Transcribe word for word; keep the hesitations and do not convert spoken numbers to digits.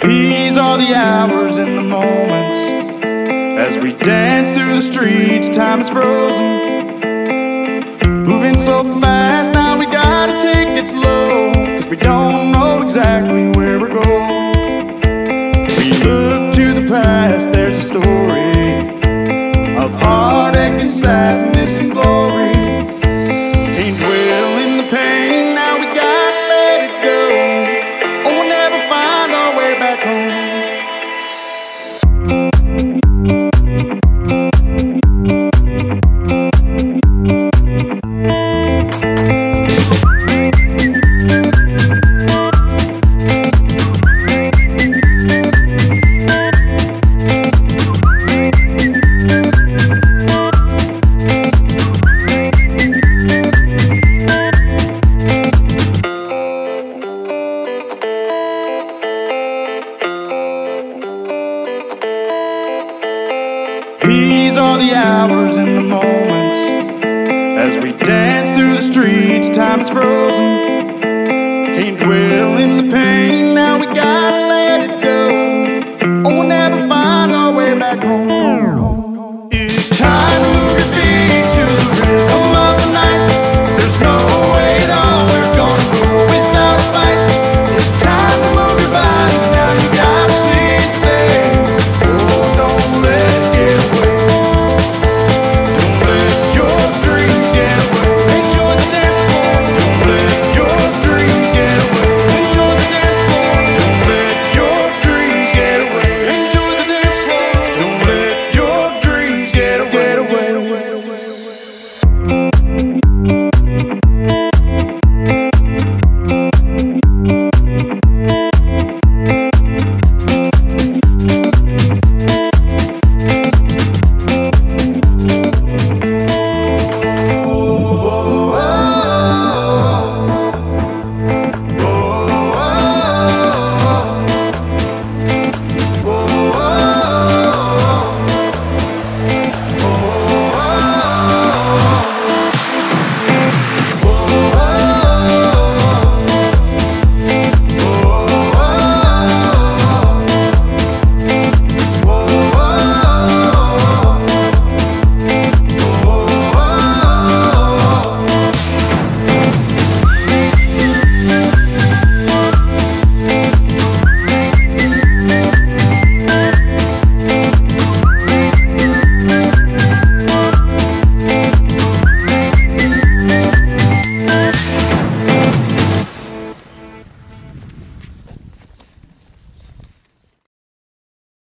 These are the hours and the moments as we dance through the streets. Time is frozen, moving so fast. Now we gotta take it slow, cause we don't know exactly where we're going. We look to the past, there's a story of heartache and sadness and glory. Can't dwell in the pain, now we gotta let it go, or we'll never find our way back home. These are the hours and the moments as we dance through the streets. Time is frozen,